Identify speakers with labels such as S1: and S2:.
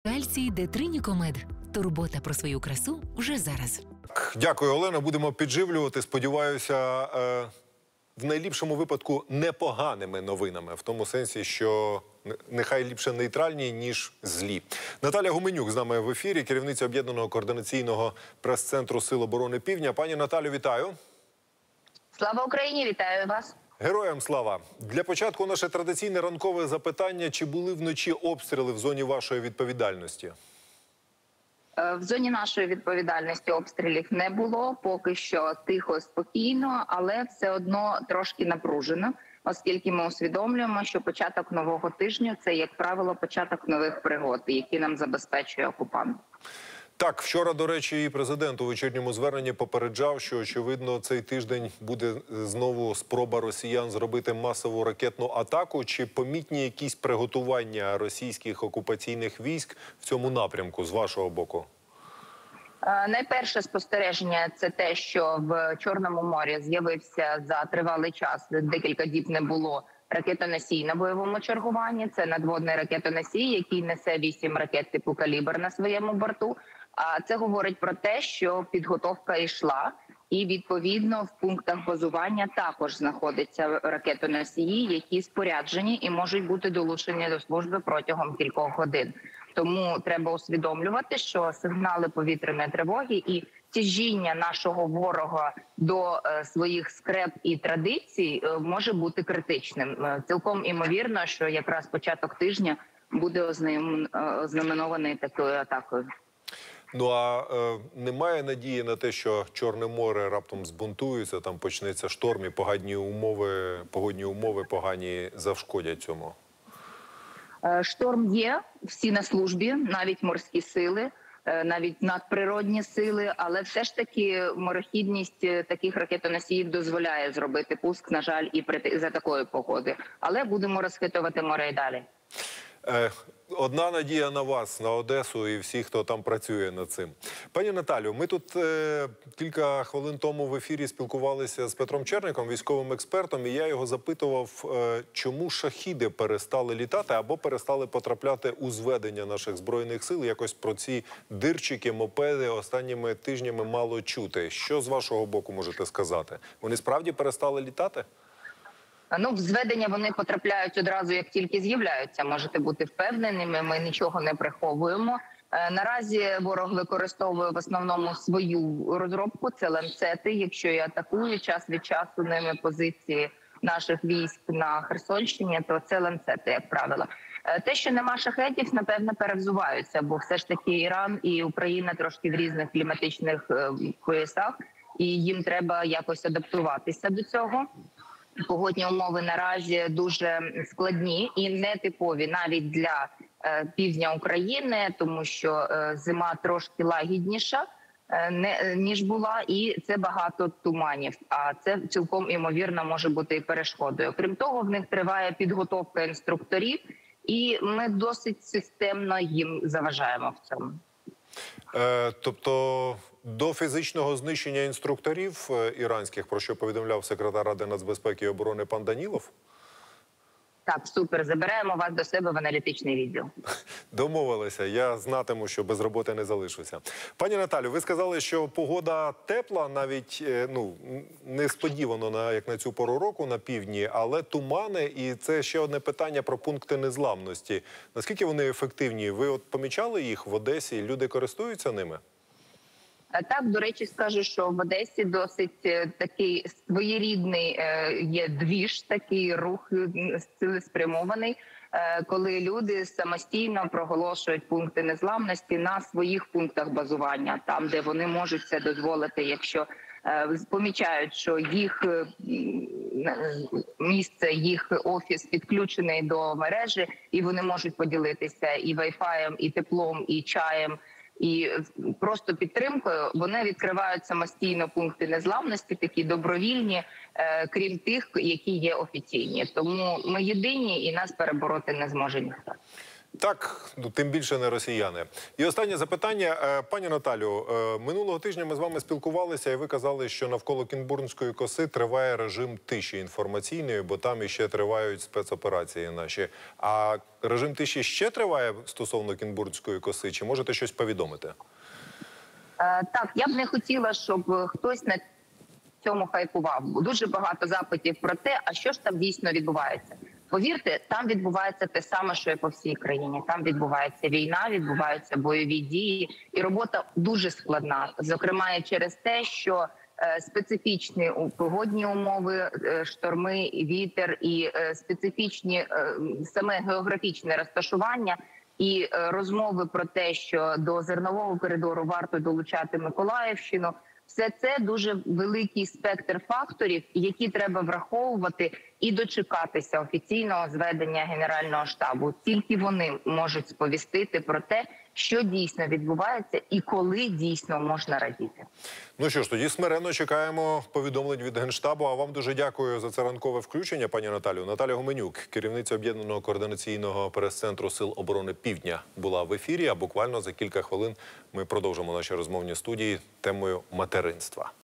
S1: Кальцій Детринікомед. Турбота про свою красу вже зараз.
S2: Дякую, Олено. Будемо підживлювати. Сподіваюся, в найліпшому випадку непоганими новинами. В тому сенсі, що нехай ліпше нейтральні, ніж злі. Наталя Гуменюк з нами в ефірі, керівниця Об'єднаного координаційного прес-центру Сил оборони Півдня. Пані Наталю, вітаю.
S3: Слава Україні, вітаю вас.
S2: Героям слава. Для початку наше традиційне ранкове запитання. Чи були вночі обстріли в зоні вашої відповідальності?
S3: В зоні нашої відповідальності обстрілів не було. Поки що тихо, спокійно, але все одно трошки напружено, оскільки ми усвідомлюємо, що початок нового тижня – це, як правило, початок нових пригод, які нам забезпечує окупант.
S2: Так, вчора, до речі, і президент у вечірньому зверненні попереджав, що, очевидно, цей тиждень буде знову спроба росіян зробити масову ракетну атаку. Чи помітні якісь приготування російських окупаційних військ в цьому напрямку з вашого боку?
S3: Найперше спостереження – це те, що в Чорному морі з'явився за тривалий час, декілька діб не було, ракетоносій на бойовому чергуванні. Це надводний ракетоносій, який несе 8 ракет типу «Калібр» на своєму борту. А це говорить про те, що підготовка йшла, і, відповідно, в пунктах базування також знаходяться ракетоносії, які споряджені і можуть бути долучені до служби протягом кількох годин. Тому треба усвідомлювати, що сигнали повітряної тривоги і тяжіння нашого ворога до своїх скреп і традицій може бути критичним. Цілком імовірно, що якраз початок тижня буде ознаменований такою атакою.
S2: Ну а немає надії на те, що Чорне море раптом збунтується, там почнеться шторм і погодні умови погані завшкодять цьому?
S3: Шторм є, всі на службі, навіть морські сили, навіть надприродні сили, але все ж таки морохідність таких ракетоносіїв дозволяє зробити пуск, на жаль, і за такої погоди. Але будемо розхитувати море і далі.
S2: Одна надія на вас, на Одесу і всіх, хто там працює над цим. Пані Наталю, ми тут кілька хвилин тому в ефірі спілкувалися з Петром Черником, військовим експертом, і я його запитував, чому шахіди перестали літати або перестали потрапляти у зведення наших Збройних сил. Якось про ці дирчики, мопеди останніми тижнями мало чути. Що з вашого боку можете сказати? Вони справді перестали літати?
S3: Ну, в зведення вони потрапляють одразу, як тільки з'являються. Можете бути впевненими, ми нічого не приховуємо. Наразі ворог використовує в основному свою розробку, це ланцети. Якщо і атакує час від часу ними позиції наших військ на Херсонщині, то це ланцети, як правило. Те, що нема шахедів, напевно, перевзуваються, бо все ж таки Іран і Україна трошки в різних кліматичних поясах, і їм треба якось адаптуватися до цього. Погодні умови наразі дуже складні і нетипові навіть для півдня України, тому що зима трошки лагідніша, ніж була, і це багато туманів, а це цілком імовірно може бути і перешкодою. Крім того, в них триває підготовка інструкторів, і ми досить системно їм заважаємо в цьому.
S2: Тобто до фізичного знищення інструкторів іранських, про що повідомляв секретар Ради нацбезпеки і оборони пан Данілов?
S3: Так, супер. Забираємо вас до себе в аналітичний відділ.
S2: Домовилися. Я знатиму, що без роботи не залишуся. Пані Наталю, ви сказали, що погода тепла, навіть несподівано, як на цю пору року на півдні, але тумани, і це ще одне питання про пункти незламності. Наскільки вони ефективні? Ви от помічали їх в Одесі? Люди користуються ними?
S3: Так, до речі, скажу, що в Одесі досить такий своєрідний є двіж, такий рух цілеспрямований, коли люди самостійно проголошують пункти незламності на своїх пунктах базування, там, де вони можуть це дозволити, якщо помічають, що їх місце, їх офіс підключений до мережі, і вони можуть поділитися і вайфаєм, і теплом, і чаєм, і просто підтримкою. Вони відкривають самостійно пункти незламності, такі добровільні, крім тих, які є офіційні. Тому ми єдині і нас перебороти не зможе ніхто.
S2: Так, ну, тим більше не росіяни. І останнє запитання. Пані Наталю, минулого тижня ми з вами спілкувалися, і ви казали, що навколо Кінбурнської коси триває режим тиші інформаційної, бо там іще тривають спецоперації наші. А режим тиші ще триває стосовно Кінбурнської коси? Чи можете щось повідомити?
S3: Так, я б не хотіла, щоб хтось на цьому хайпував. Дуже багато запитів про те, а що ж там дійсно відбувається. Повірте, там відбувається те саме, що і по всій країні. Там відбувається війна, відбуваються бойові дії, і робота дуже складна. Зокрема, і через те, що специфічні погодні умови, шторми, вітер і специфічні саме географічне розташування. І розмови про те, що до зернового коридору варто долучати Миколаївщину, все це дуже великий спектр факторів, які треба враховувати і дочекатися офіційного зведення Генерального штабу. Тільки вони можуть сповістити про те, що дійсно відбувається і коли дійсно можна радіти.
S2: Ну що ж, тоді смиренно чекаємо повідомлень від Генштабу. А вам дуже дякую за це ранкове включення, пані Наталю. Наталя Гуменюк, керівниця Об'єднаного координаційного прес-центру Сил оборони Півдня, була в ефірі. А буквально за кілька хвилин ми продовжимо наші розмовні студії темою материнства.